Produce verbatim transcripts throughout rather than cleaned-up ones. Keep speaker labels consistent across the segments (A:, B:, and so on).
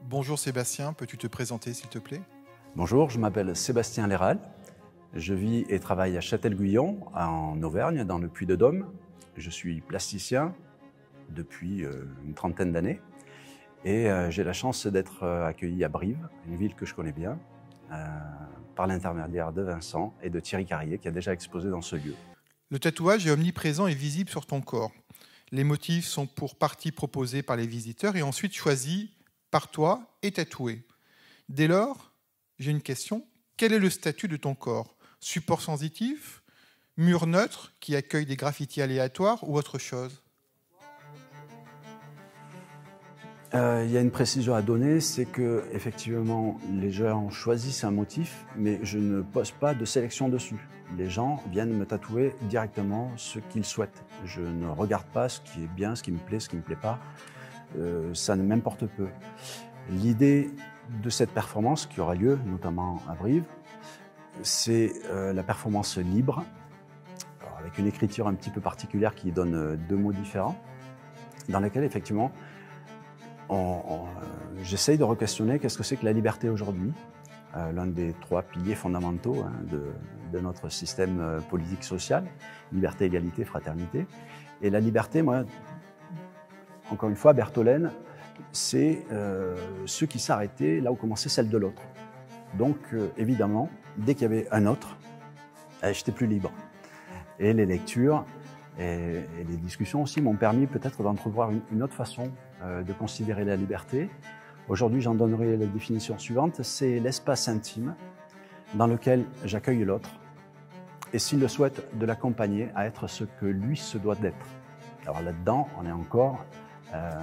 A: Bonjour Sébastien, peux-tu te présenter s'il te plaît?
B: Bonjour, je m'appelle Sébastien Léral. Je vis et travaille à Châtel-Guyon, en Auvergne, dans le Puy-de-Dôme. Je suis plasticien depuis une trentaine d'années et j'ai la chance d'être accueilli à Brive, une ville que je connais bien, euh, par l'intermédiaire de Vincent et de Thierry Carrier, qui a déjà exposé dans ce lieu.
A: Le tatouage est omniprésent et visible sur ton corps. Les motifs sont pour partie proposés par les visiteurs et ensuite choisis par toi et tatoués. Dès lors, j'ai une question. Quel est le statut de ton corps? Support sensitif, mur neutre qui accueille des graffitis aléatoires ou autre chose?
B: Euh, il y a une précision à donner, c'est que effectivement les gens choisissent un motif, mais je ne pose pas de sélection dessus. Les gens viennent me tatouer directement ce qu'ils souhaitent. Je ne regarde pas ce qui est bien, ce qui me plaît, ce qui ne me plaît pas. Euh, ça ne m'importe peu. L'idée de cette performance qui aura lieu notamment à Brive, c'est euh, la performance libre, alors, avec une écriture un petit peu particulière qui donne euh, deux mots différents, dans laquelle effectivement on, on, euh, j'essaye de re-questionner qu'est-ce que c'est que la liberté aujourd'hui, euh, l'un des trois piliers fondamentaux hein, de, de notre système euh, politique-social, liberté, égalité, fraternité. Et la liberté, moi, encore une fois, Bertholène, c'est euh, ceux qui s'arrêtaient là où commençait celle de l'autre. Donc, euh, évidemment, dès qu'il y avait un autre, eh, j'étais plus libre. Et les lectures et, et les discussions aussi m'ont permis peut-être d'entrevoir une, une autre façon euh, de considérer la liberté. Aujourd'hui, j'en donnerai la définition suivante, c'est l'espace intime dans lequel j'accueille l'autre et s'il le souhaite, de l'accompagner à être ce que lui se doit d'être. Alors là-dedans, on est encore euh,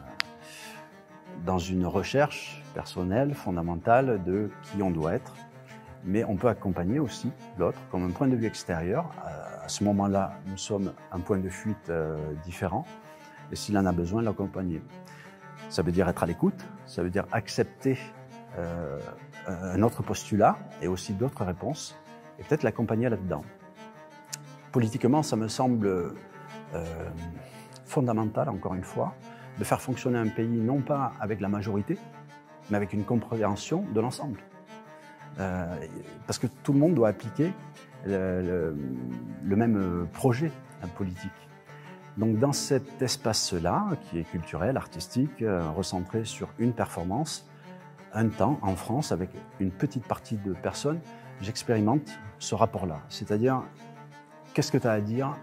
B: dans une recherche personnelle, fondamentale de qui on doit être, mais on peut accompagner aussi l'autre comme un point de vue extérieur. À ce moment-là, nous sommes un point de fuite euh, différent, et s'il en a besoin, l'accompagner. Ça veut dire être à l'écoute, ça veut dire accepter euh, un autre postulat et aussi d'autres réponses, et peut-être l'accompagner là-dedans. Politiquement, ça me semble euh, fondamental, encore une fois, de faire fonctionner un pays non pas avec la majorité, mais avec une compréhension de l'ensemble. Euh, parce que tout le monde doit appliquer le, le, le même projet politique. Donc dans cet espace-là, qui est culturel, artistique, euh, recentré sur une performance, un temps en France, avec une petite partie de personnes, j'expérimente ce rapport-là. C'est-à-dire, qu'est-ce que tu as à dire?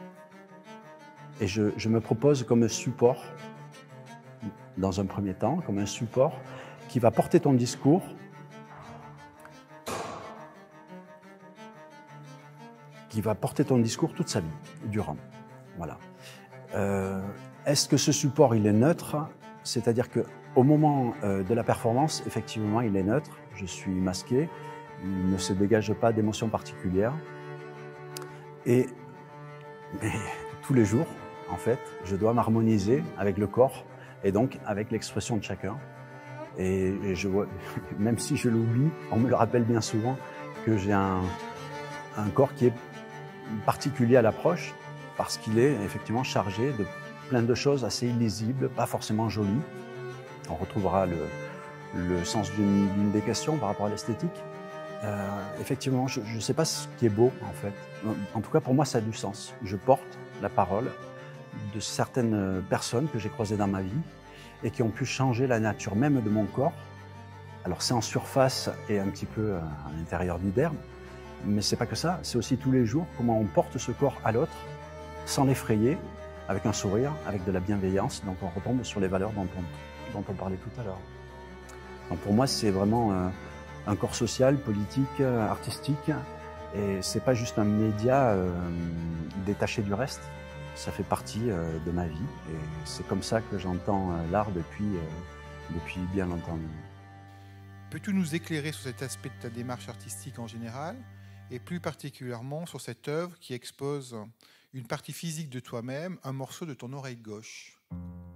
B: Et je, je me propose comme support, dans un premier temps, comme un support qui va porter ton discours qui va porter ton discours toute sa vie, durant. Voilà. Euh, est-ce que ce support, il est neutre? C'est-à-dire qu'au moment euh, de la performance, effectivement, il est neutre. Je suis masqué, il ne se dégage pas d'émotion particulière. Et mais, tous les jours, en fait, je dois m'harmoniser avec le corps et donc avec l'expression de chacun. Et, et je vois, même si je l'oublie, on me le rappelle bien souvent que j'ai un, un corps qui est particulier à l'approche parce qu'il est effectivement chargé de plein de choses assez illisibles, pas forcément jolies. On retrouvera le, le sens d'une des questions par rapport à l'esthétique. Euh, effectivement, je ne sais pas ce qui est beau en fait. En tout cas, pour moi, ça a du sens. Je porte la parole de certaines personnes que j'ai croisées dans ma vie et qui ont pu changer la nature même de mon corps. Alors c'est en surface et un petit peu à l'intérieur du derme, mais c'est pas que ça, c'est aussi tous les jours comment on porte ce corps à l'autre sans l'effrayer, avec un sourire, avec de la bienveillance. Donc on retombe sur les valeurs dont on, dont on parlait tout à l'heure. Donc pour moi, c'est vraiment un, un corps social, politique, artistique, et c'est pas juste un média euh, détaché du reste. Ça fait partie euh, de ma vie et c'est comme ça que j'entends euh, l'art depuis, euh, depuis bien longtemps.
A: Peux-tu nous éclairer sur cet aspect de ta démarche artistique en général et plus particulièrement sur cette œuvre qui expose une partie physique de toi-même, un morceau de ton oreille gauche?